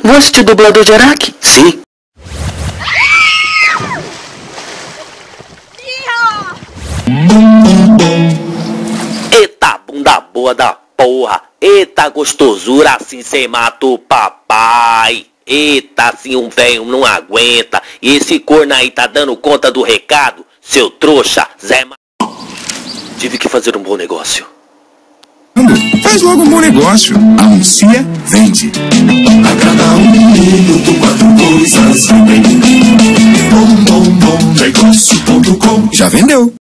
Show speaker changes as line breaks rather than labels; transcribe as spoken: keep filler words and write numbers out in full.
Vou assistir dublador de Araque? Sim. Eita bunda boa da porra. Eita gostosura, assim cê mata o papai. Eita, assim um velho não aguenta. E esse corno aí tá dando conta do recado? Seu trouxa, Zé Ma... Tive que fazer um bom negócio.
Faz logo um bom negócio. Anuncia, vende. A cada um minuto, quatro coisas vendem. Bom, bom, bom, negócio ponto com. Já vendeu.